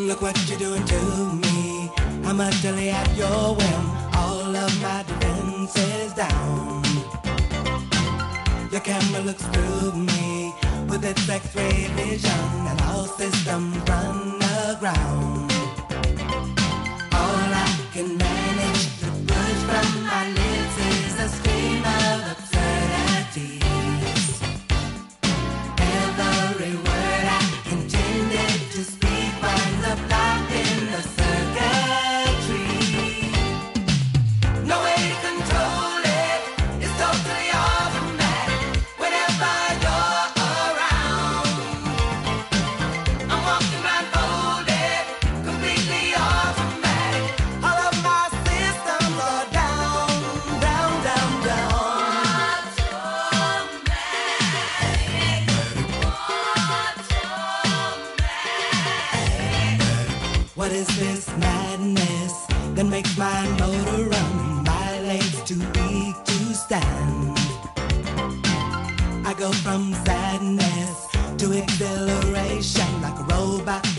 Look what you're doing to me. I'm utterly at your whim. All of my defenses down. Your camera looks through me with its X-ray vision, and all systems run aground. All I can manage to push from my lips is a stream of absurdities. Every word I intended to speak winds up locked in the circuitry. No way to control it, it's totally automatic. Whenever you're around, I'm walking blindfolded, completely automatic. All of my systems are down, down, down, down. What is this madness that makes my motor run? My legs too weak to stand. I go from sadness to exhilaration like a robot